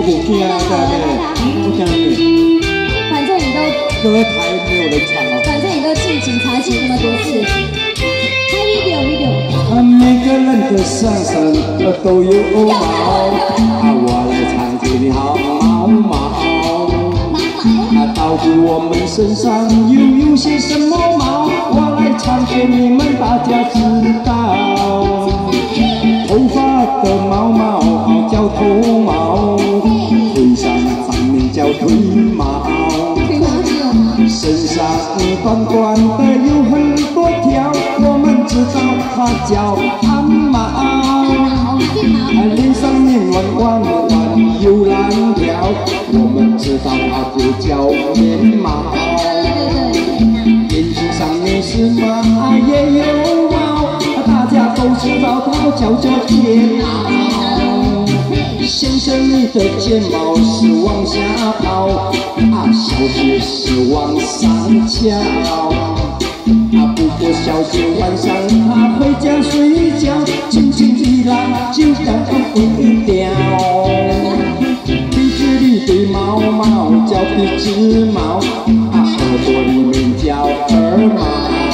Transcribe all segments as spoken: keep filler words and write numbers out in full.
不惊啊，不惊你。 反正你都歌台没有人唱啊。 反正你都进警察局那么多次。嗨 video video。 啊，每个人的身上都有毛，啊，我来唱给你好毛毛。啊，到底我们身上又有些什么毛？我来唱给你们大家知道。头发的毛毛叫头毛，腿上上面叫腿毛，身上短短的有很多条，我们知道它叫汗毛。脸上面弯弯弯有蓝条，我们知道它就叫棉毛。眼睛上面是毛也有毛，大家都知道它叫做睫毛。先生，你的睫毛是往下跑，啊，小姐是往上翘。啊，不过小姐晚上她回家睡觉，轻轻地拉就让她飞掉。鼻子里的毛毛叫鼻子毛，啊，耳朵里面叫耳毛。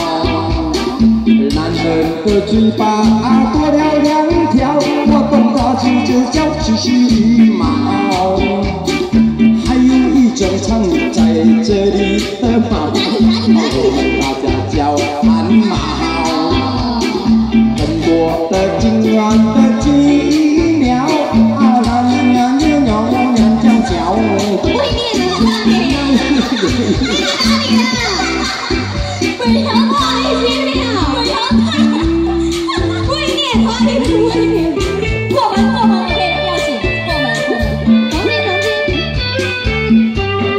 男人的嘴巴啊多了两条，我懂它名字叫须须毛。还有一种藏在这里的毛，我们大家叫汗毛。很多的今晚的鸡苗啊，那年年年鸟鸟鸟叫叫。 会念的哪里？哪里啊？北条话一起了，北条太会念，华丽不会念。过门过门，可以要请过门过门。同听同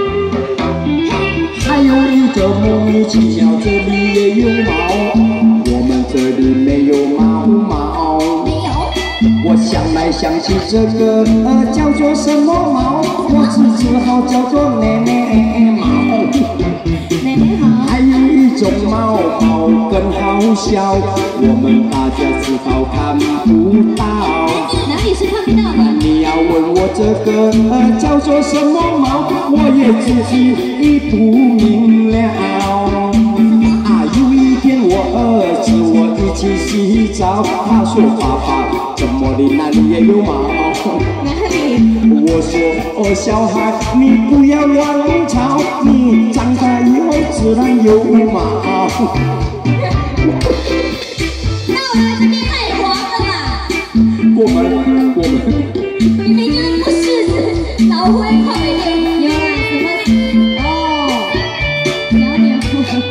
听。 还有一个莫名其妙，这里也有毛，我们这里没有毛毛。 没有。 我想来想去，这个呃叫做什么毛？我只只好叫做奶奶毛。 奶奶好。 还有一种毛毛更好笑，我们大家知道看不到。 哪里是看不到的？ 你要问我这个呃叫做什么毛，我也自己不明了。啊，有一天我儿子我一起洗澡，他说爸爸，怎么你那里也有毛？ 哪里？ 我说哦，小孩你不要乱吵，你长大以后自然有毛。 那我来这边卖黄的啦。 过门过门。 明明就是不识字，老灰快点，有啦，什么？哦，了解。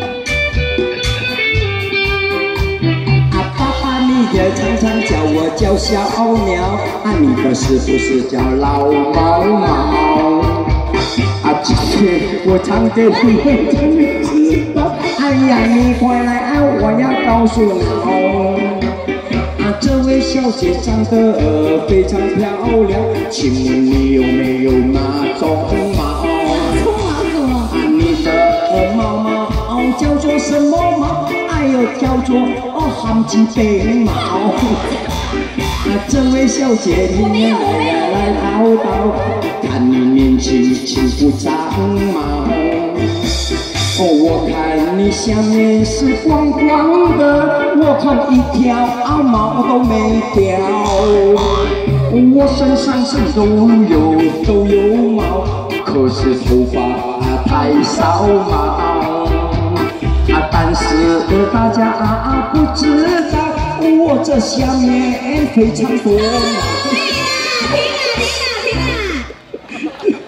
啊，爸爸，你也常常叫我叫小鸟，啊，你的是不是叫老毛毛？啊，今天我唱给你们知道。哎呀，你快来啊，我要告诉你。啊，这位小姐长得呃非常漂亮，请问你有没有那种毛？ 冲毛什么？ 啊，你的呃毛毛叫做什么毛？哎呦，叫做哦含金背毛。啊，这位小姐你们来来唠叨，看你年轻轻不长毛。哦，我看你下面是光光的，我看一条毛都没掉。我身上是都有都有毛，可是头发啊太少毛。啊，但是大家啊不知道，我这下面非常多毛。